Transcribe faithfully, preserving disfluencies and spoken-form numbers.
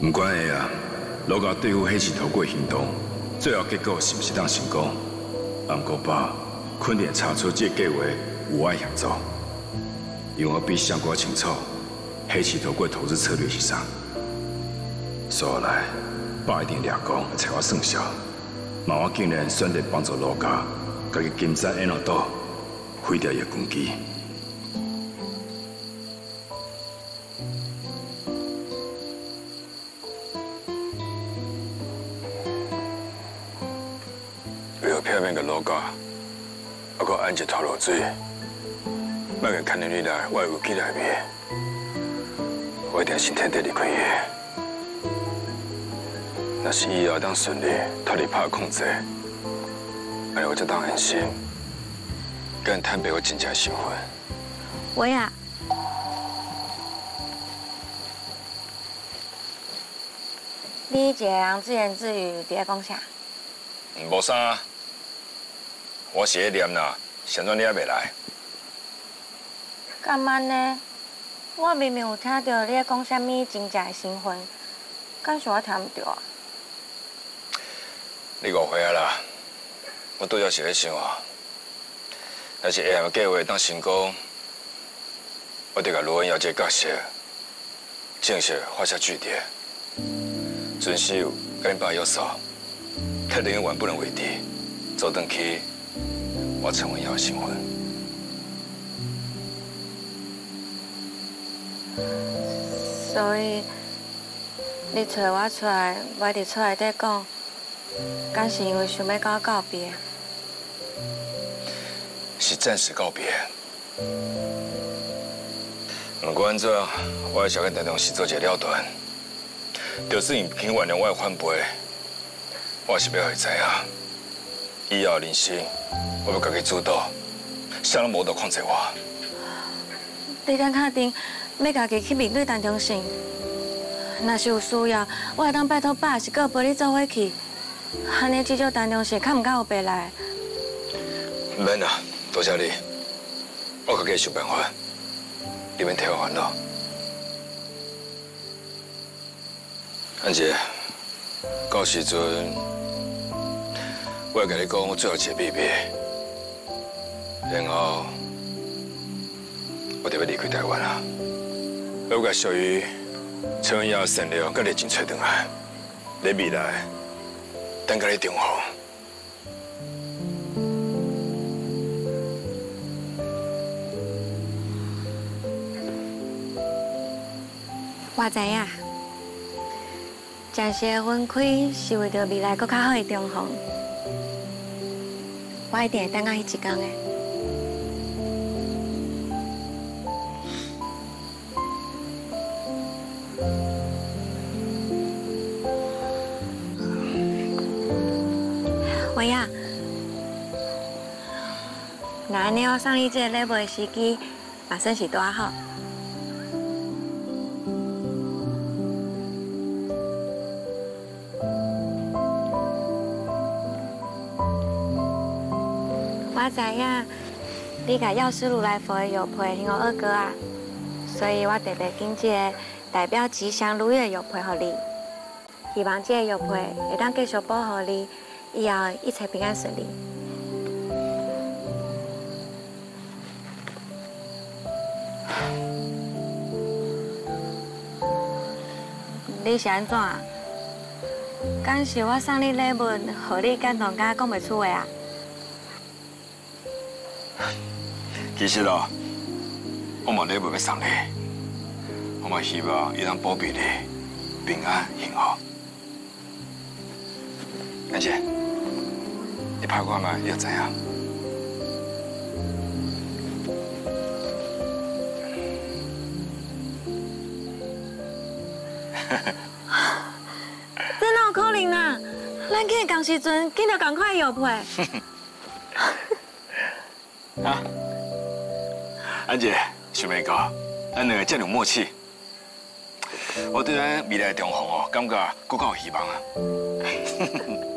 唔管会啊，老高对付黑市头过行动，最后结果是不是当成功？啊，不过爸，肯定查出这计划有爱协助，因为我比上哥清楚黑市头过投资策略是啥。所以来，爸一定掠光找我算账，嘛我竟然选择帮助老高，家己金山安乐岛毁掉伊个根基。 表面个老家，啊个安一头落水，莫个看到你来，我有记内面，我一定先天地离开伊。若是以后当顺利脱离拍控制，安尼我才当安心，跟坦白我真正身份。 我呀，你一个人自言自语伫咧讲啥？ 无啥。 我是咧念啦，现在你还未来？ 干嘛呢？我明明有听到你咧讲啥物真正的身份，敢是我听唔到啊？ 你误会啊啦！我拄则是咧想啊，若是下项计划当成功，我得甲罗恩要这角色正式画下句点，遵守跟恁爸约束，特定永远不能为敌，走登去。 我陈文耀的身份， 所以你找我出来，我伫厝内底讲，敢是因为想要跟我告别？ 是暂时告别。不管安怎，我还是要跟陈同事做一个了断。就算伊肯原谅我的反背，我是要让伊知影，以后人生。 我要家己主导，谁拢无得控制我。 你敢确定要家己去面对陈忠信？若是有需要，我会当拜托爸，是搁陪你做伙去。安尼至少陈忠信较唔敢有白来。 唔免啦，多谢你，我家己想办法，你免替我烦恼。安姐，到时阵我会甲你讲我最后一个秘密。 然后，我就要离开台湾啦。我要把属于陈文耀的善良、甲热情找回来，在未来等甲你重逢。 我知影，暂时的分开是为着未来更较好的重逢。我一定会等到迄一天的。 喂呀，那安尼我送你这个礼物的时机，嘛算是拄好。我知影你甲药师如来佛的药配给我二哥啊，所以我特别紧这个代表吉祥如意的药配给你，希望这个药配会当继续保护你。 以后一切平安顺利。你是安怎？敢是我送你礼物，互你感动甲讲袂出话啊？ 其实哦，我冇礼物要送你，我嘛希望伊通保庇你平安幸福。安姐。 你拍看嘛，你就知影。 这哪有可能啊？咱去共时阵，见到共款药配。 啊，安姐，想袂到，咱两个这样有默契。我对咱未来的重逢哦，感觉更较有希望啊。